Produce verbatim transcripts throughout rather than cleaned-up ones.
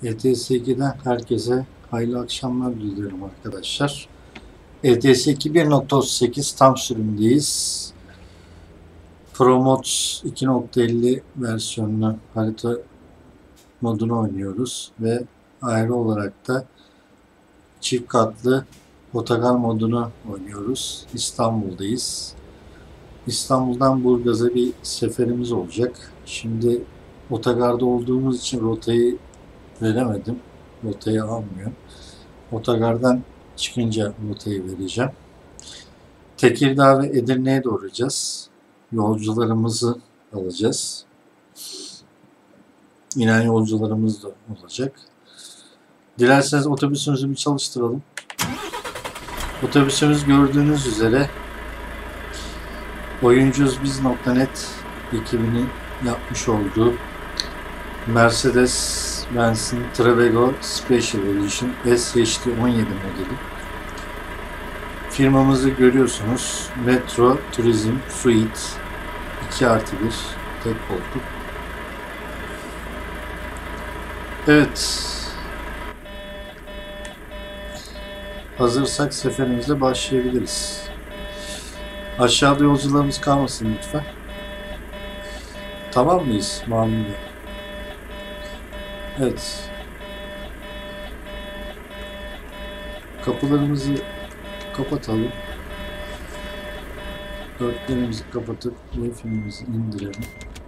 E T S ikiden herkese hayırlı akşamlar diliyorum arkadaşlar. E T S iki bir nokta otuz sekiz tam sürümdeyiz. ProMods iki nokta elli versiyonunu harita modunu oynuyoruz ve ayrı olarak da çift katlı otogar modunu oynuyoruz. İstanbul'dayız. İstanbul'dan Burgaz'a bir seferimiz olacak. Şimdi otogarda olduğumuz için rotayı veremedim. Rotayı almıyor. Otogardan çıkınca rotayı vereceğim. Tekirdağ ve Edirne'ye doğrayacağız. Yolcularımızı alacağız. İnen yolcularımız da olacak. Dilerseniz otobüsümüzü bir çalıştıralım. Otobüsümüz gördüğünüz üzere oyuncuzbiz nokta net ekibinin yapmış olduğu Mercedes-Benz'in Trevego Special Edition S H D on yedi modeli. Firmamızı görüyorsunuz. Metro Turizm Suite iki artı bir tek koltuk. Evet. Hazırsak seferimize başlayabiliriz. Aşağıda yolcularımız kalmasın lütfen. Tamam mıyız Mahmut Bey? Evet. Kapılarımızı kapatalım. Dörtlerimizi kapatıp Wi-Fi'mizi indirelim.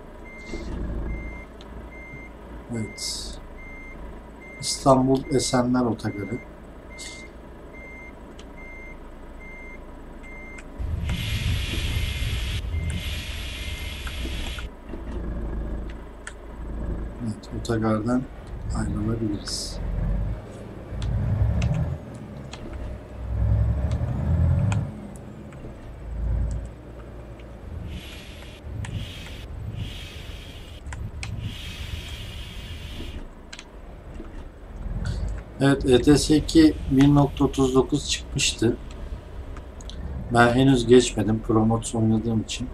Evet. İstanbul Esenler Otogarı. Evet, otogardan ayrılabiliriz. Evet, E T S iki bir nokta otuz dokuz çıkmıştı. Ben henüz geçmedim ProMods oynadığım için.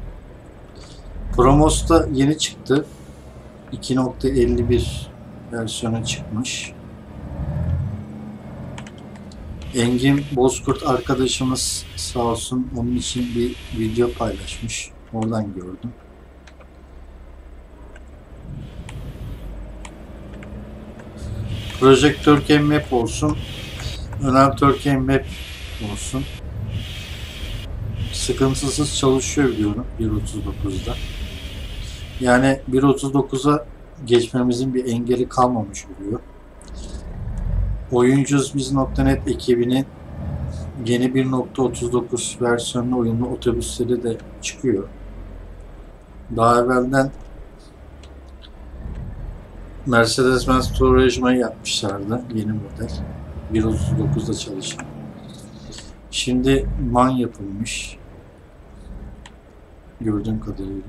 ProMods da yeni çıktı. iki nokta elli bir versiyonu çıkmış. Engin Bozkurt arkadaşımız sağ olsun onun için bir video paylaşmış. Oradan gördüm. Project Turkey Map olsun. Önem Turkey Map olsun. Sıkıntısız çalışıyor biliyorum bir nokta otuz dokuzda. Yani bir nokta otuz dokuza geçmemizin bir engeli kalmamış oluyor. oyuncuzbiz nokta net ekibinin yeni bir nokta otuz dokuz versiyonlu oyunlu otobüsleri de çıkıyor. Daha evvelden Mercedes-Benz Tourange'mayı yapmışlardı. Yeni model. bir nokta otuz dokuzda çalışan. Şimdi MAN yapılmış. Gördüğüm kadarıyla.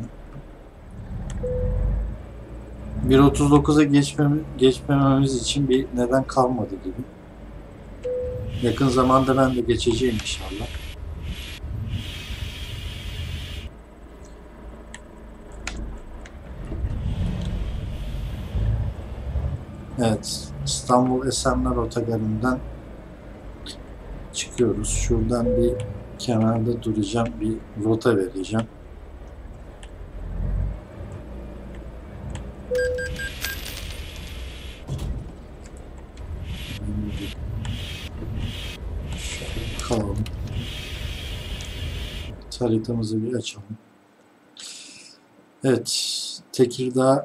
bir nokta otuz dokuza geçmemiz, geçmememiz için bir neden kalmadı gibi. Yakın zamanda ben de geçeceğim inşallah. Evet, İstanbul Esenler Otogarı'ndan çıkıyoruz. Şuradan bir kenarda duracağım, bir rota vereceğim. Şöyle kalalım. Haritamızı bir açalım. Evet, Tekirdağ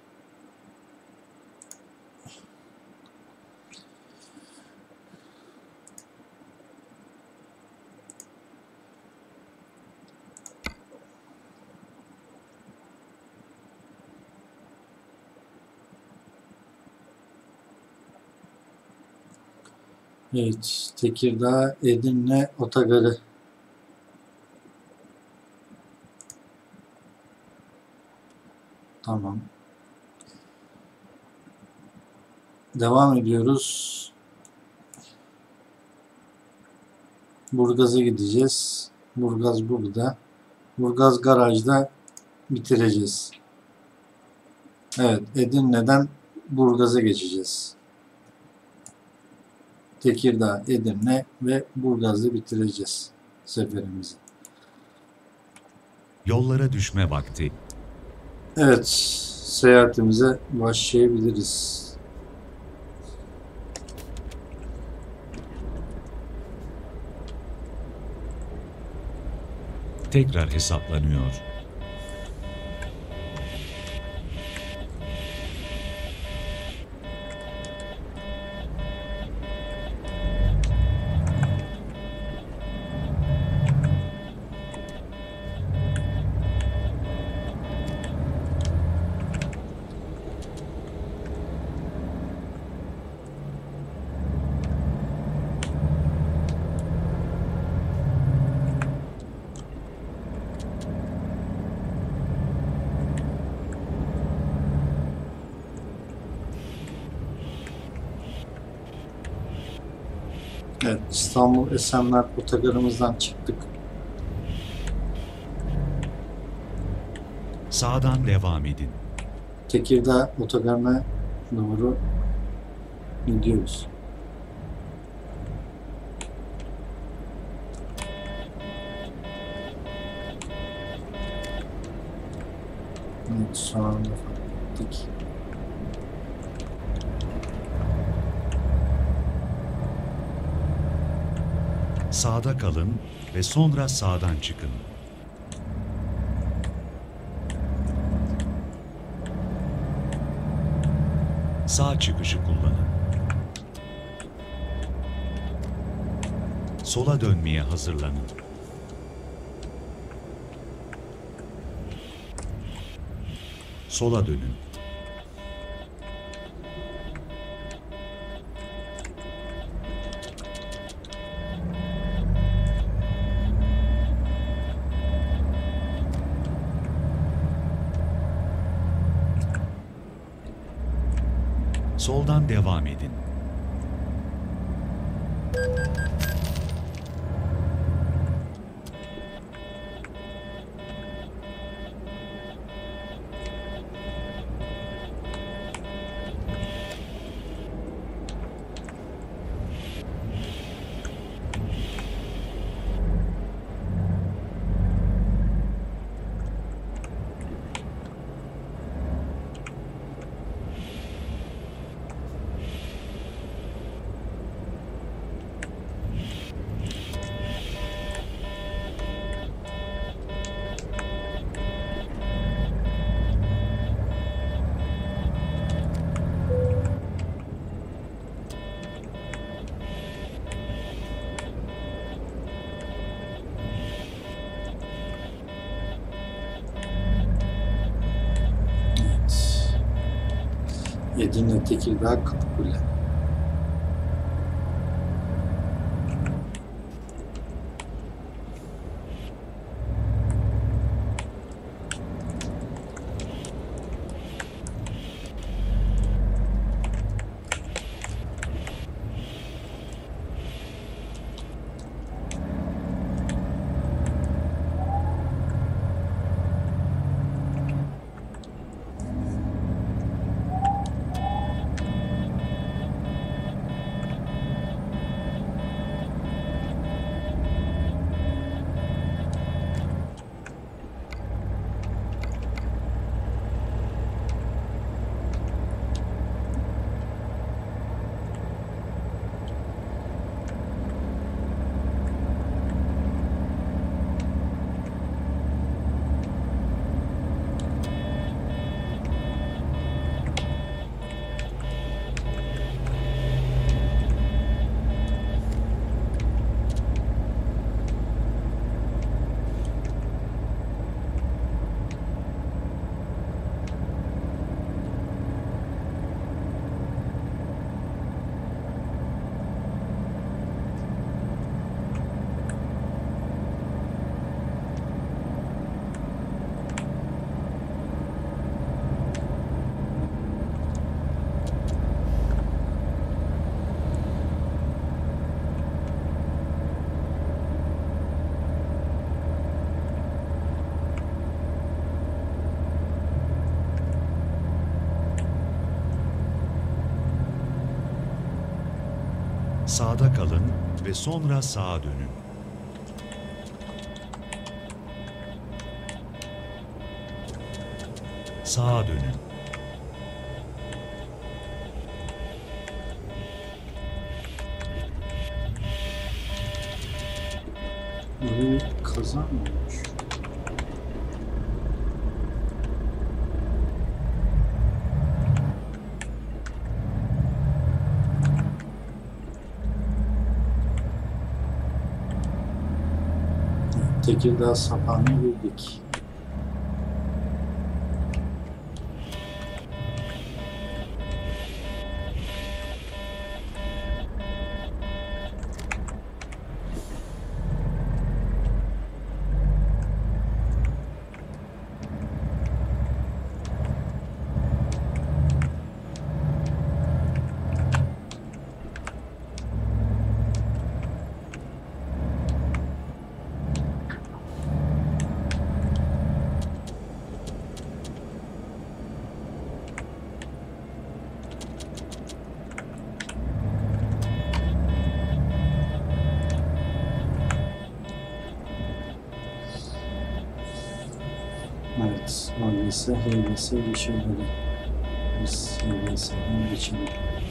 Evet, Tekirdağ Edirne Otogarı. Tamam. Devam ediyoruz. Burgaz'a gideceğiz. Burgaz burada. Burgaz garajda bitireceğiz. Evet, Edirne'den Burgaz'a geçeceğiz. Tekirdağ, Edirne ve Burgaz'da bitireceğiz seferimizi. Yollara düşme vakti. Evet, seyahatimize başlayabiliriz. Tekrar hesaplanıyor. Evet, İstanbul Esenler otogarımızdan çıktık. Sağdan devam edin. Tekirdağ otogarına doğru gidiyoruz. Evet, şu anda fark ettik. Sağda kalın ve sonra sağdan çıkın. Sağ çıkışı kullanın. Sola dönmeye hazırlanın. Sola dönün. Soldan devam edin. Edirne, Tekirdağ, Kapıkule. Sağda kalın ve sonra sağa dönün. Sağa dönün. Böyle bir kaza mı olmuş? Tekirdağ sapağına girdik. Evet, öyleyse heylese geçelim. Biz heyleseden geçelim.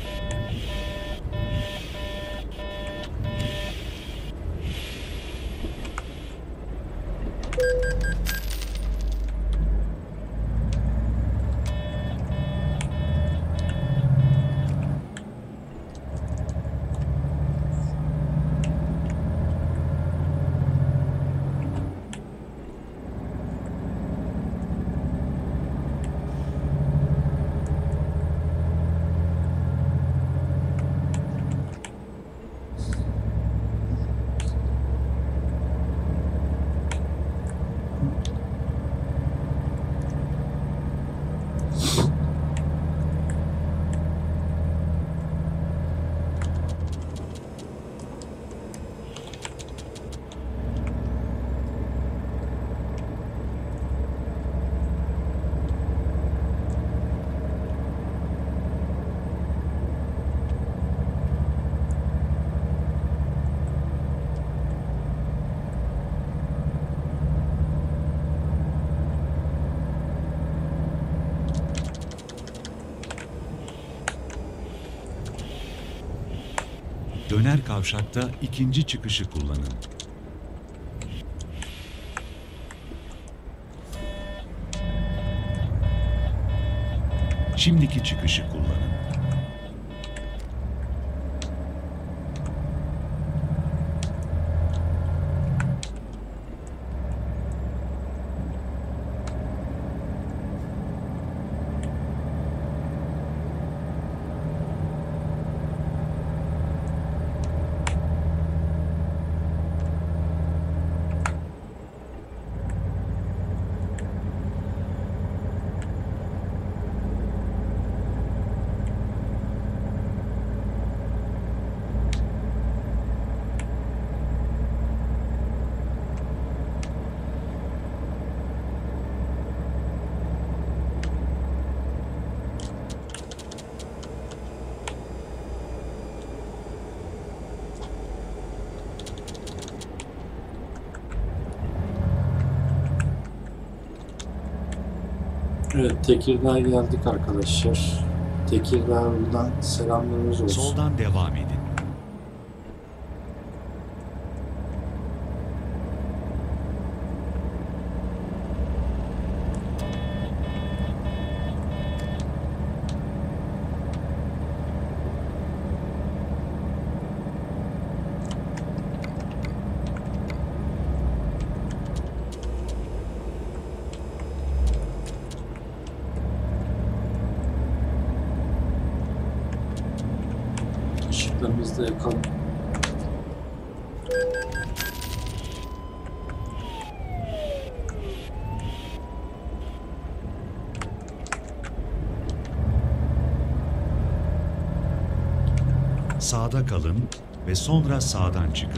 Döner kavşakta ikinci çıkışı kullanın. Şimdiki çıkışı kullanın. Evet, Tekirdağ'a geldik arkadaşlar. Tekirdağ'dan selamlarımız olsun. Soldan devam edin. Işıklarımızı da yakalım. Sağda kalın ve sonra sağdan çıkın.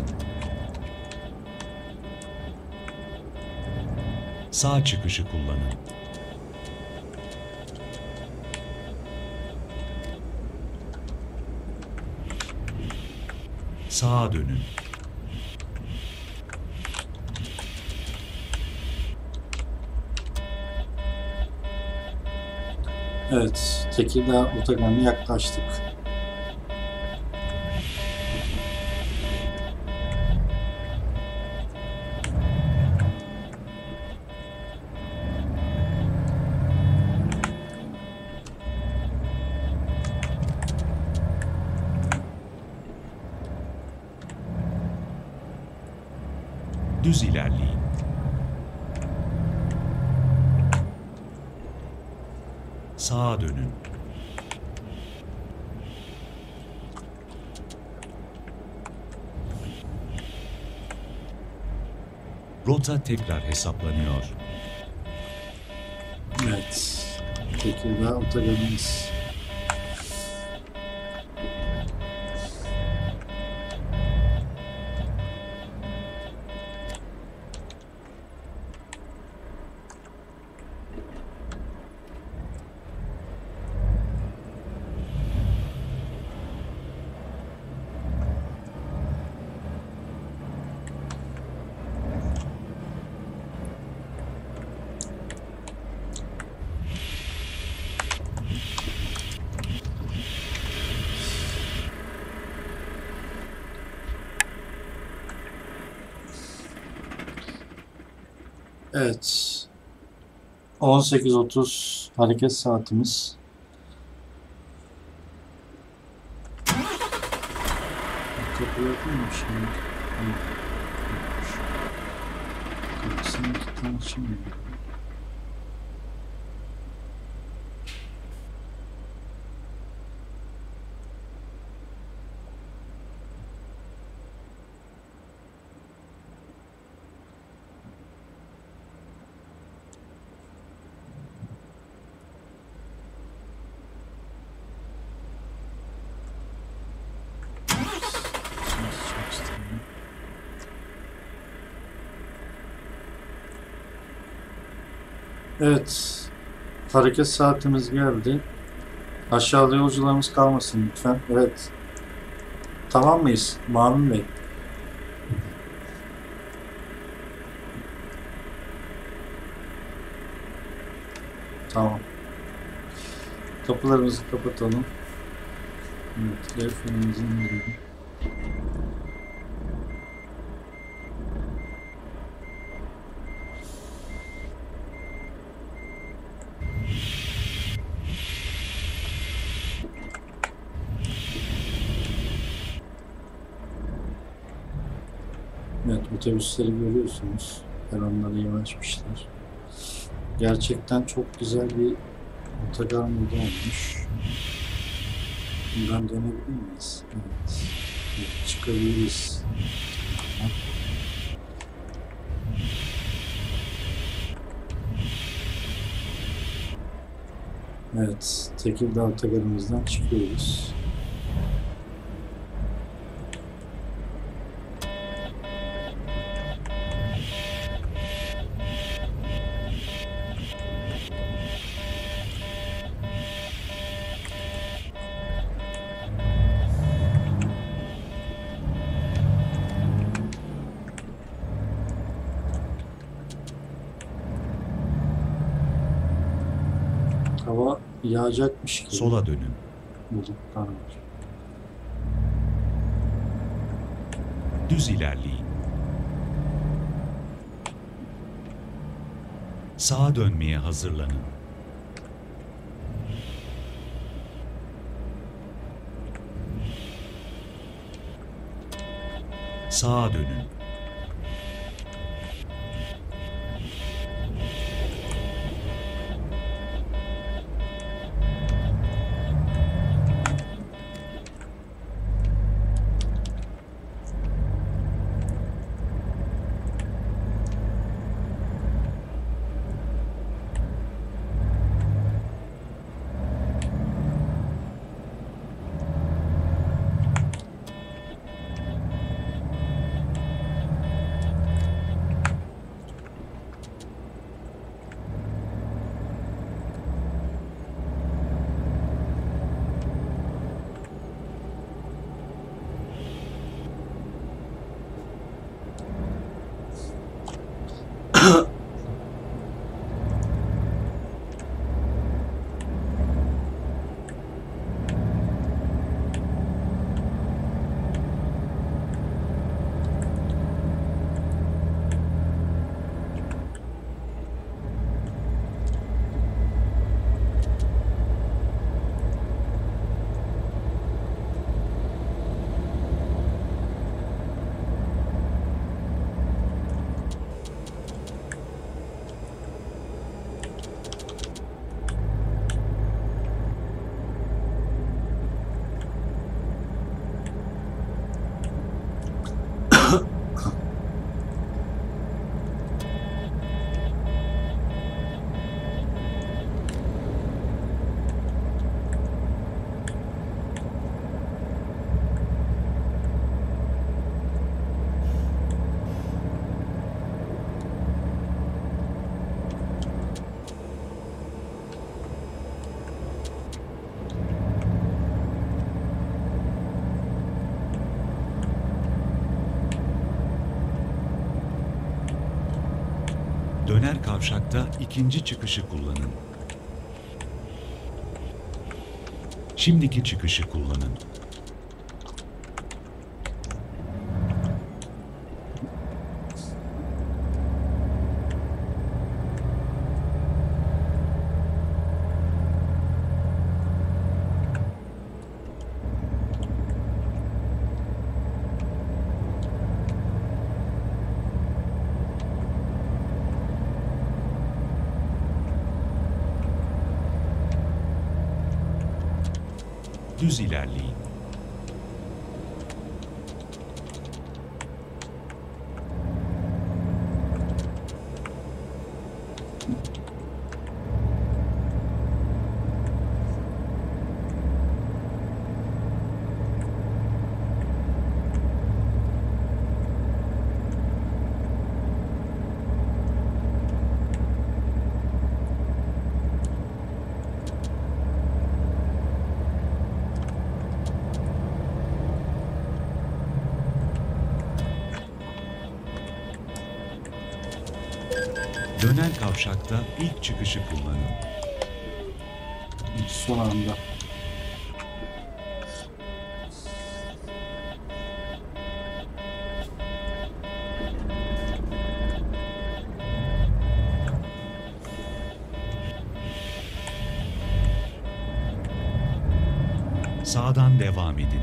Sağ çıkışı kullanın. Sağa dönün. Evet, Tekirdağ otogarına yaklaştık. Düz ilerleyin. Sağa dönün. Rota tekrar hesaplanıyor. Evet, Tekirdağ otogarımız. Evet, on sekiz otuz hareket saatimiz. Kapıyı yapayım mı şimdi? Kapısını kilitlemek için mi? Çok istedim. Evet, hareket saatimiz geldi. Aşağıda yolcularımız kalmasın lütfen. Evet, tamam mıyız Mamun Bey? Tamam. Kapılarımızı kapatalım. Evet, el frenimizi indirelim. Evet, otobüsleri görüyorsunuz. Peronları yanaşmışlar. Gerçekten çok güzel bir otogar modu olmuş. Buradan dönebilir miyiz? Evet. Evet, çıkabiliriz. Evet, Tekirdağ otogarımızdan çıkıyoruz. Hava yağacakmış gibi. Sola dönün. Bulutlar var. Düz ilerleyin. Sağa dönmeye hazırlanın. Sağa dönün. Döner kavşakta ikinci çıkışı kullanın. Şimdiki çıkışı kullanın. Düz ilerleyin. Döner kavşakta ilk çıkışı kullanın. Son anda. Sağdan devam edin.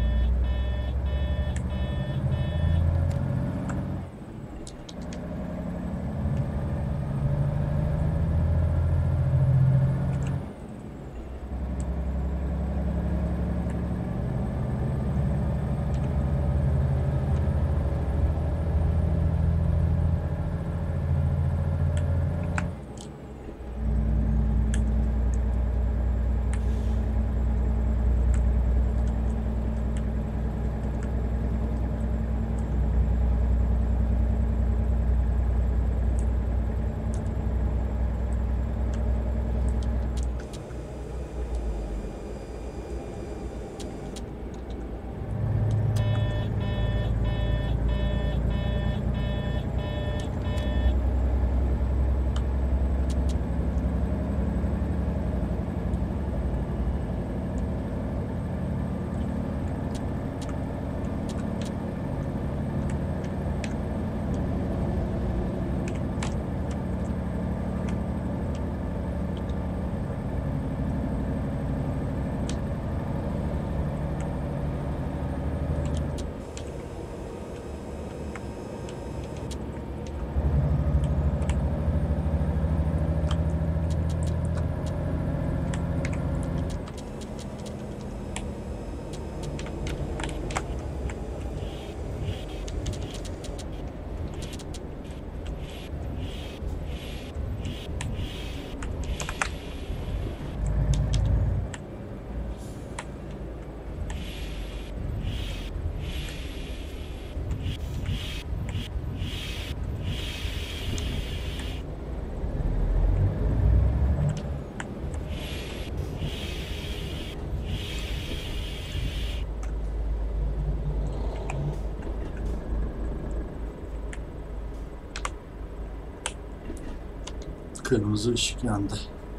Kırmızı ışık yandı.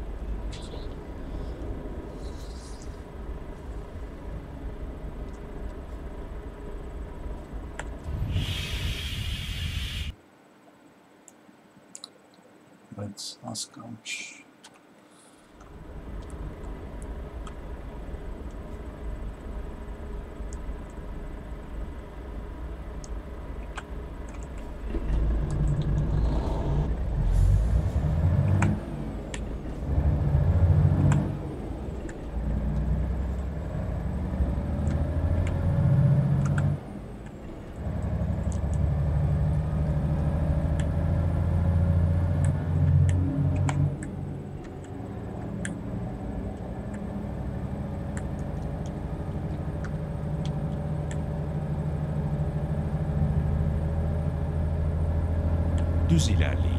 Evet, az kalmış. Düz ilerleyin.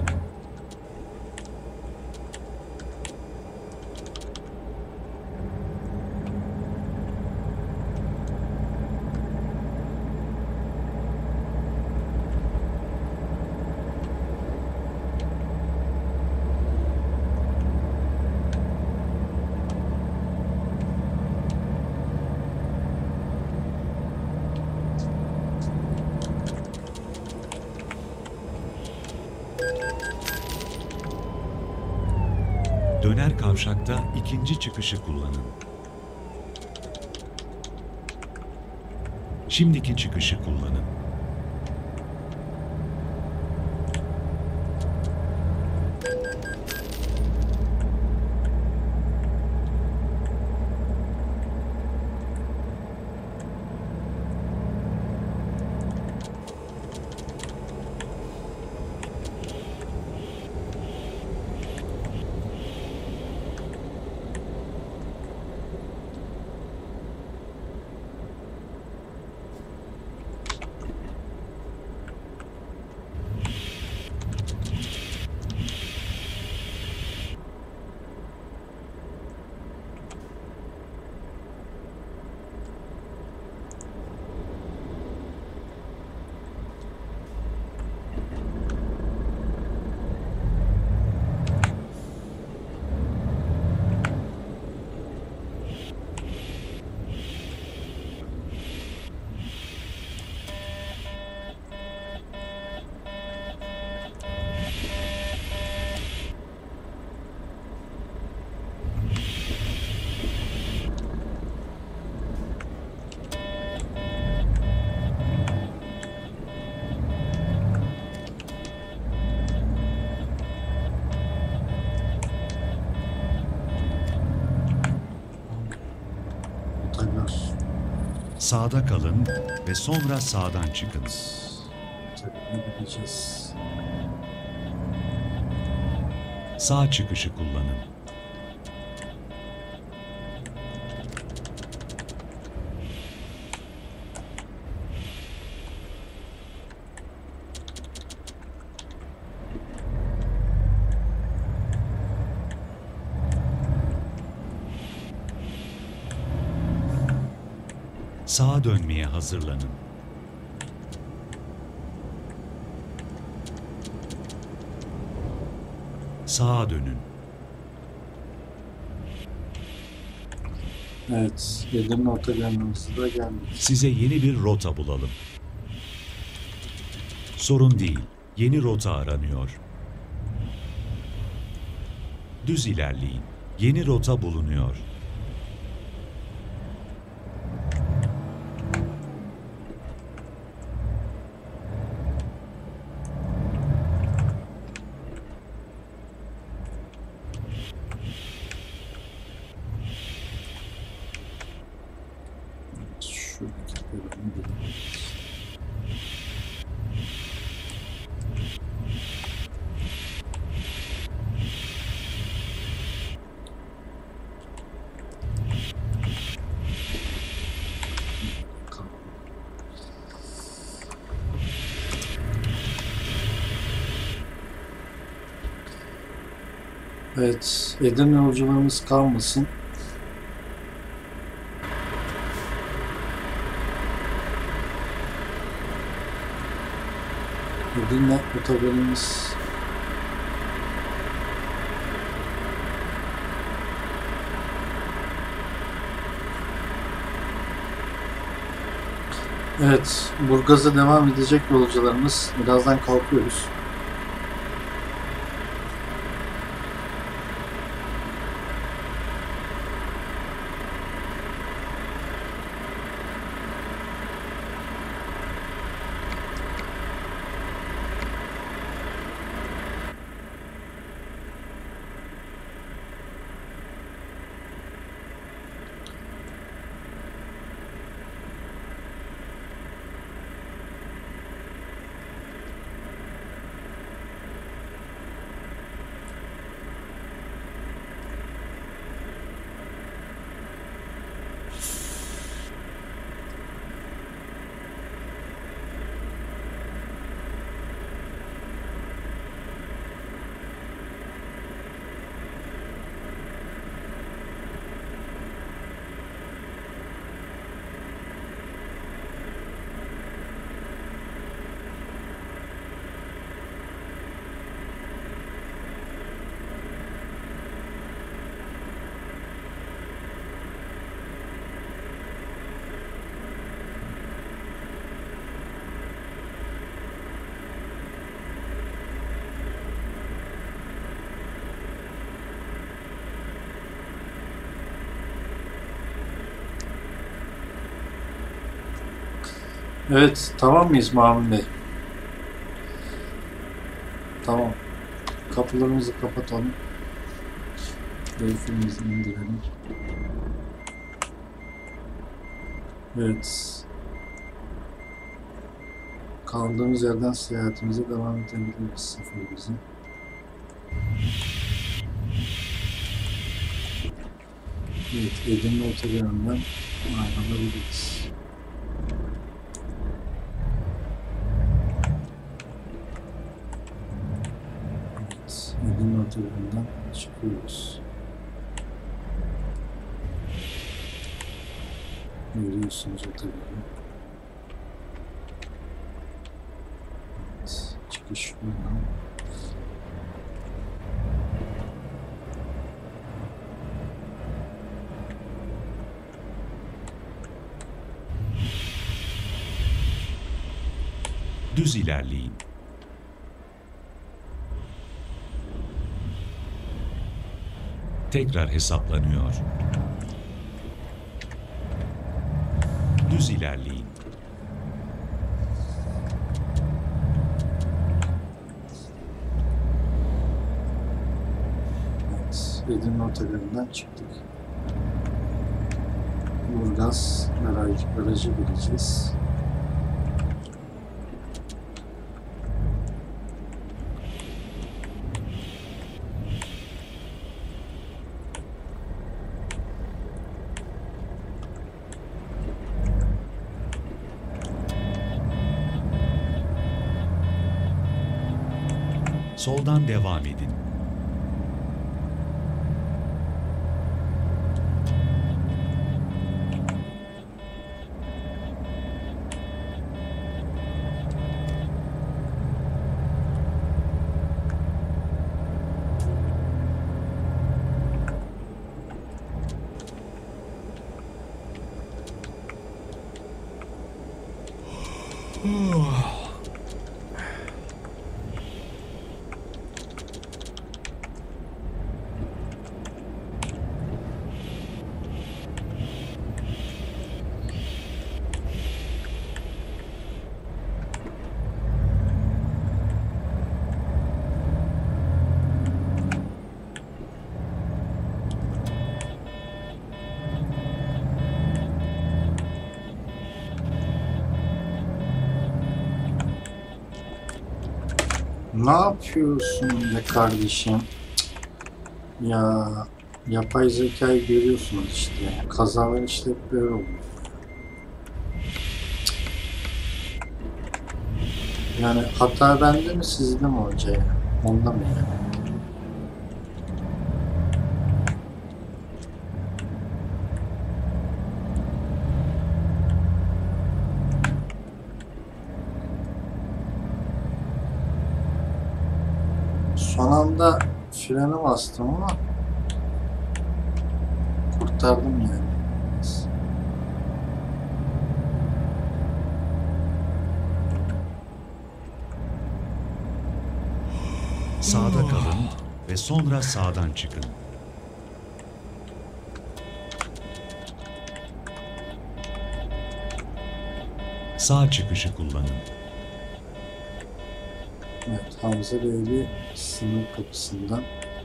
kavşakta ikinci çıkışı kullanın. Şimdiki çıkışı kullanın. Sağda kalın ve sonra sağdan çıkın. Ne gideceğiz? Sağ çıkışı kullanın. Sağa dönmeye hazırlanın. Sağa dönün. Evet, Edirne otogarımızı da geldik. Size yeni bir rota bulalım. Sorun değil, yeni rota aranıyor. Düz ilerleyin. Yeni rota bulunuyor. Şuradaki bölümü gidelim. Evet, Edirne yolcularımız kalmasın. Edirne otogarımız Evet, Burgaz'a devam edecek yolcularımız. Birazdan kalkıyoruz. Evet, tamam mıyız Mahmut Bey? Tamam. Kapılarımızı kapatalım. Keyfimizi indirelim. Evet. Kaldığımız yerden seyahatimize devam edebiliriz seferimize. Evet, Edirne Otogarı'ndan ayrılabiliriz. Evet, Edirne Otogarı'ndan çıkıyoruz. Görüyorsunuz otogarı. Evet, çıkış buradan. Düz ilerleyin. Tekrar hesaplanıyor. Düz ilerleyin. Evet, Edirne Otogarı'ndan çıktık. Burgaz Garaj, Garaj'a gireceğiz. Soldan devam edin. Ne yapıyorsun be kardeşim? Ya yapay zekayı görüyorsunuz işte. Kazalar işte hep böyle oluyor. Yani hata bende mi sizde mi hoca ya? Onda mı yani? Son anda frene bastım ama kurtardım yani. Sağda kalın ve sonra sağdan çıkın. Sağ çıkışı kullanın. Evet, Hamza Beyli sınır kapısından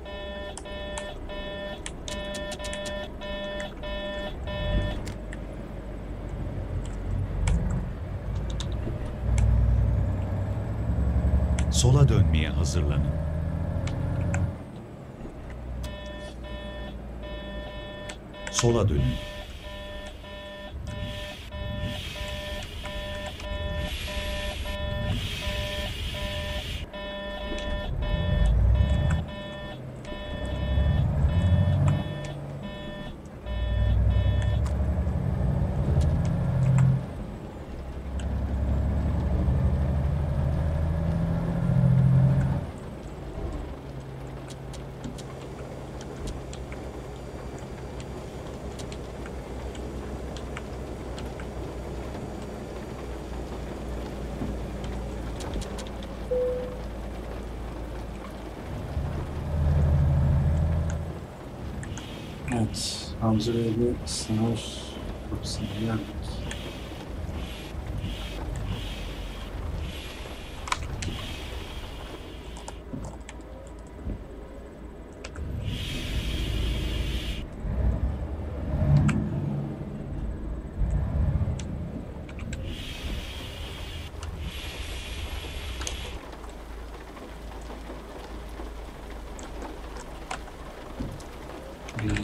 Sola dönmeye hazırlanın. Sola dönün. evet, Hamza Beyli sınır kapısına geldik.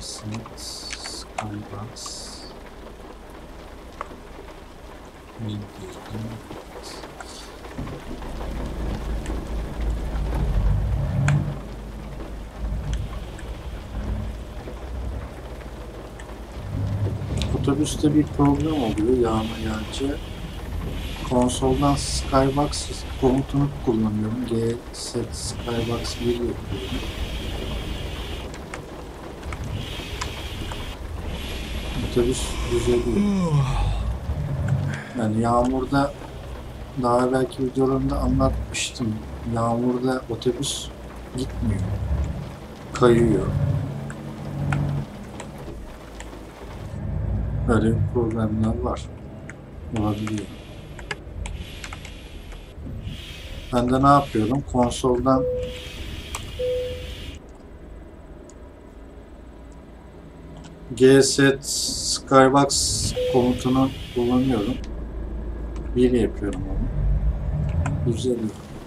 G-Set Skybox Medium. Otobüste bir problem oluyor yağma yağınca. Konsoldan Skybox komutunu kullanıyorum. G-Set Skybox bir yapıyorum. Otobüs düzeliyor. Yani yağmurda daha belki videolarımda anlatmıştım. Yağmurda otobüs gitmiyor. Kayıyor. Böyle problemler var. Olabiliyor. Ben de ne yapıyorum? Konsoldan G-Set Skybox komutunu kullanıyorum. Bir yapıyorum onu. Düzeliyor.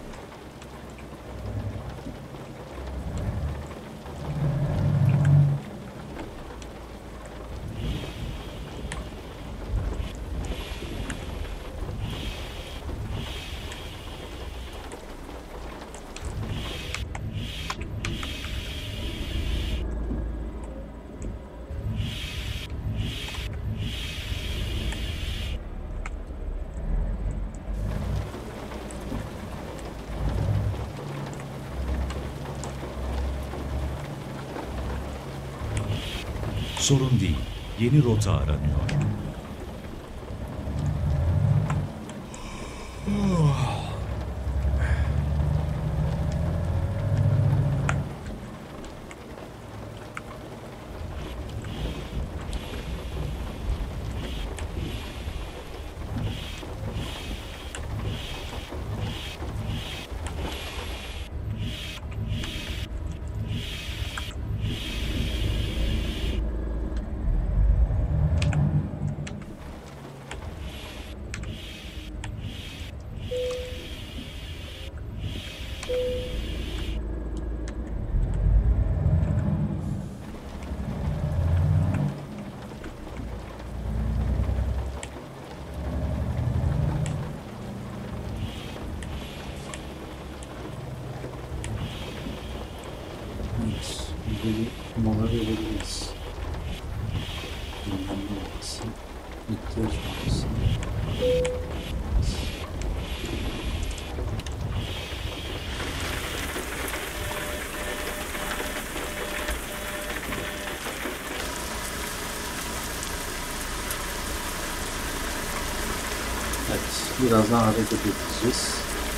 Sorun değil. Yeni rota aranıyor. Evet. Burada bir mola verebiliriz. Dinlenme molası. İhtiyaç molası. Evet. Birazdan hareket edeceğiz.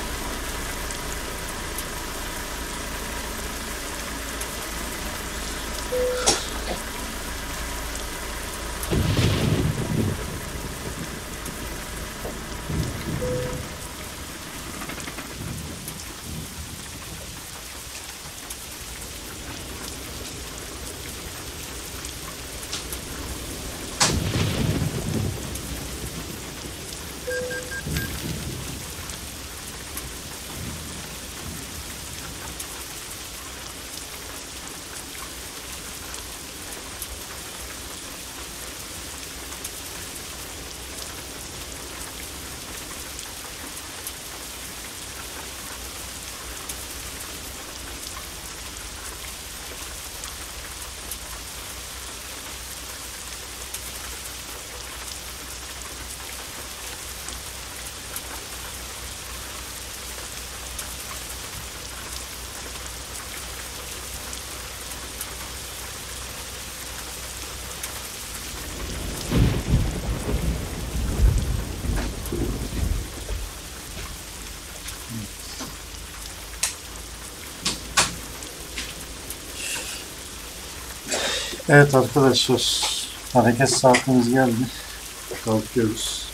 Evet arkadaşlar, hareket saatimiz geldi. Kalkıyoruz.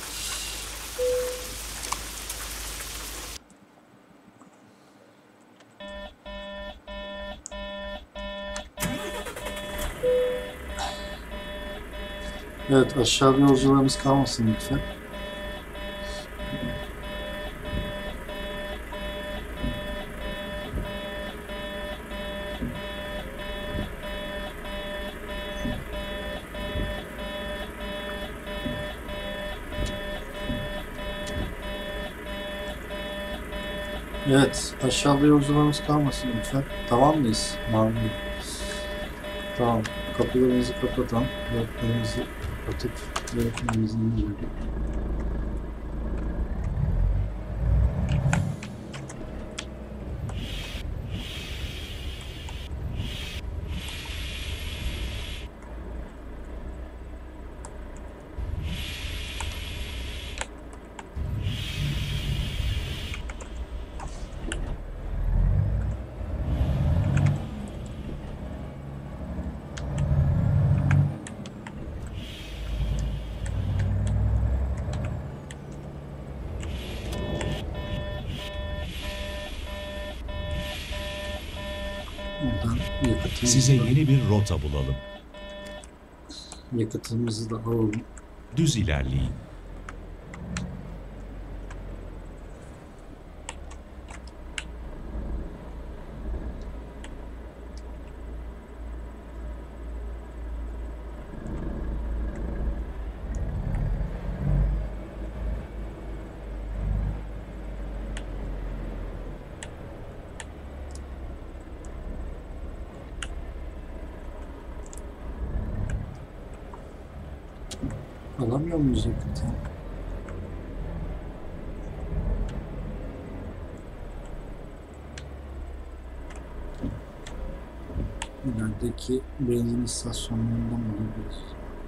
Evet, aşağıda yolcularımız kalmasın lütfen. Evet, aşağıda yolcularımız kalmasın lütfen. Tamam mıyız? Mavi. Tamam. Kapılarımızı kapatan, yollarımızı kapatıp yönetmemizi indiriyorum. Buradan yakıtımızı Size da, yeni bir rota bulalım. yakıtımızı da alalım. Düz ilerleyin. Alamıyor muyuz yakıtı? İlerideki benzin istasyonlarından olabilir.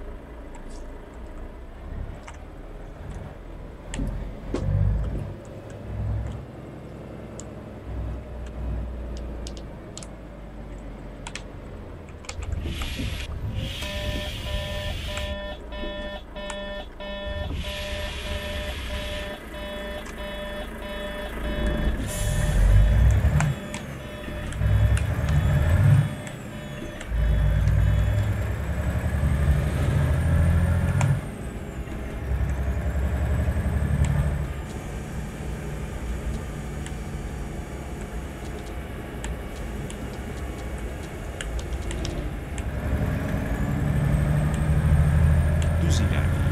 Düz ilerleyin.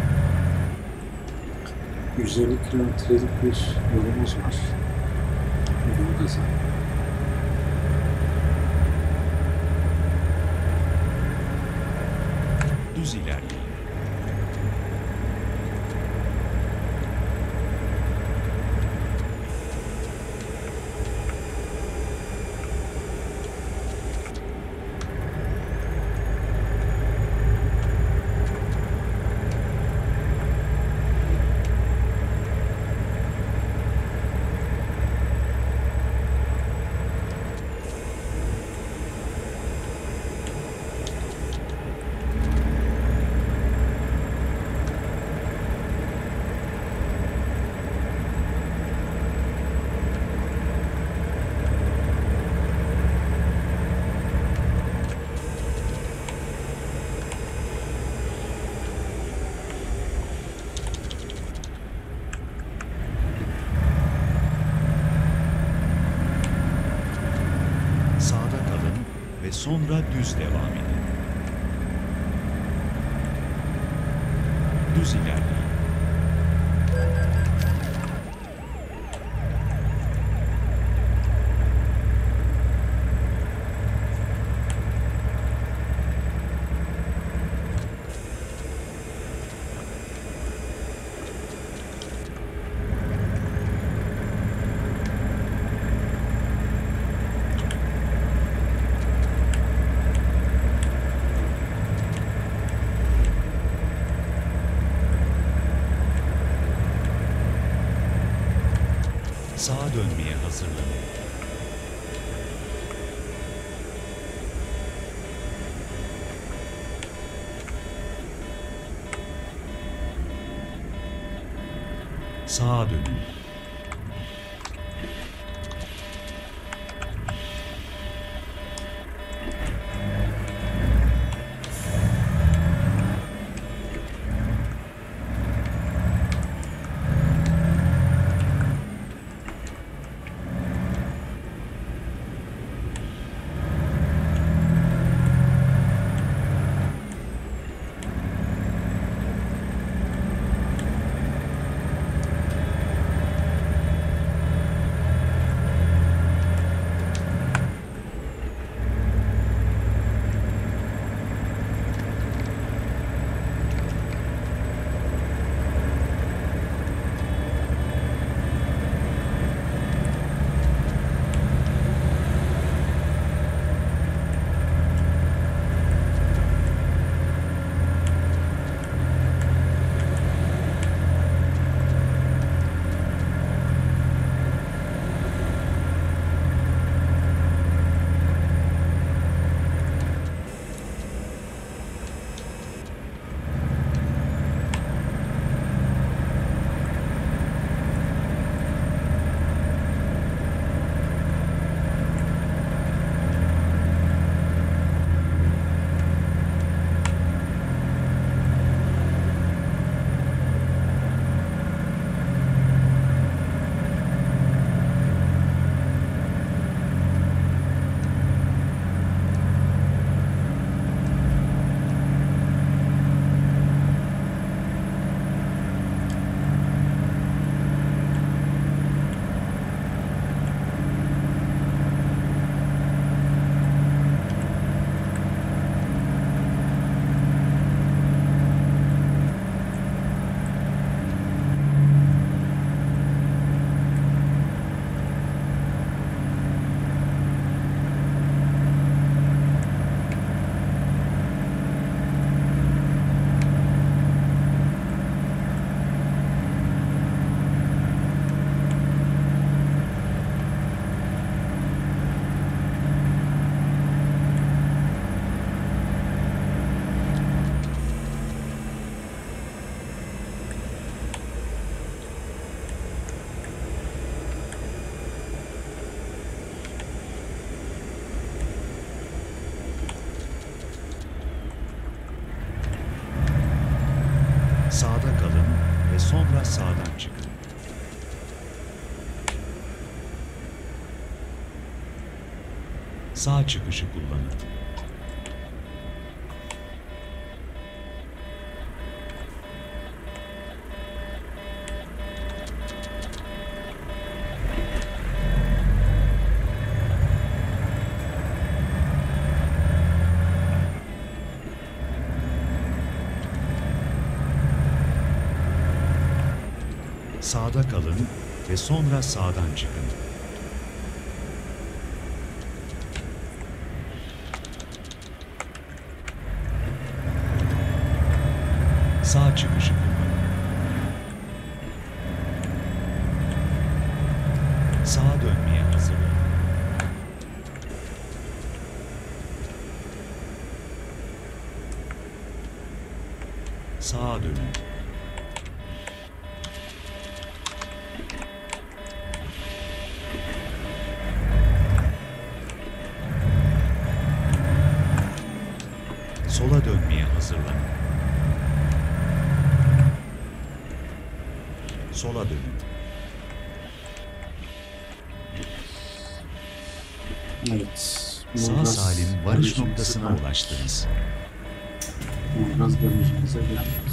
yüz elli kilometrelik bir yolumuz var. Burada zaten. Düz ilerleyin. Sağda kalın ve sonra düz devam edin. Düz ilerleyin. Sağa dönmeye hazırlanın. Sağa dönün. ve sonra sağdan çıkın. Sağ çıkışı kullanın. Sağda kalın ve sonra sağdan çıkın. Sağ çıkışı kullanın. Sağa dönmeye hazır olun. Sağa dönün. Sola dönmeye hazırlanın. Sola dönün. Evet. Sağ Burgaz salim varış garajımıza noktasına geldik. ulaştınız. Burgaz garajımıza geldik.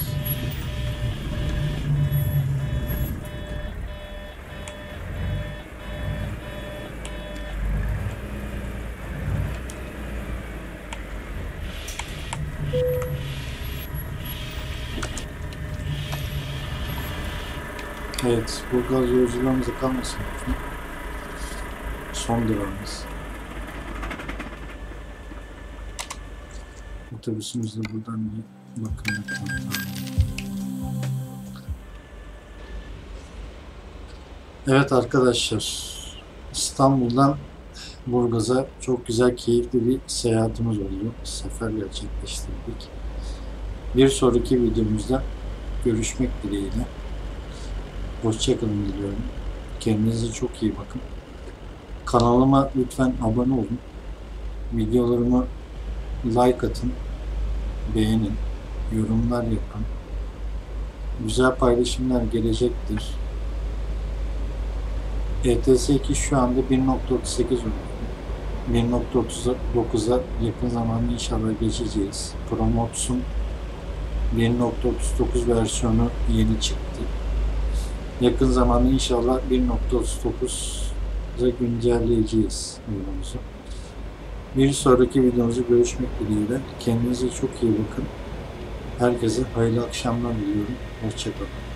Evet, Burgaz yolculuğumuza kalmasın lütfen. Son durağımız. Otobüsümüzde buradan bir bakım yapalım. Evet arkadaşlar, İstanbul'dan Burgaz'a çok güzel, keyifli bir seyahatimiz oldu. Sefer gerçekleştirdik. Bir sonraki videomuzda görüşmek dileğiyle. Hoşçakalın diliyorum. Kendinize çok iyi bakın. Kanalıma lütfen abone olun. Videolarımı like atın, beğenin, yorumlar yapın. Güzel paylaşımlar gelecektir. E T S iki şu anda bir nokta otuz sekiz oynuyor. bir nokta otuz dokuza yakın zamanda inşallah geçeceğiz. Promods'un bir nokta otuz dokuz versiyonu yeni çıktı. Yakın zamanda inşallah bir nokta otuz dokuza güncelleyeceğiz oyunumuzu. Bir sonraki videomuzda görüşmek dileğiyle. Kendinize çok iyi bakın. Herkese hayırlı akşamlar diliyorum. Hoşçakalın.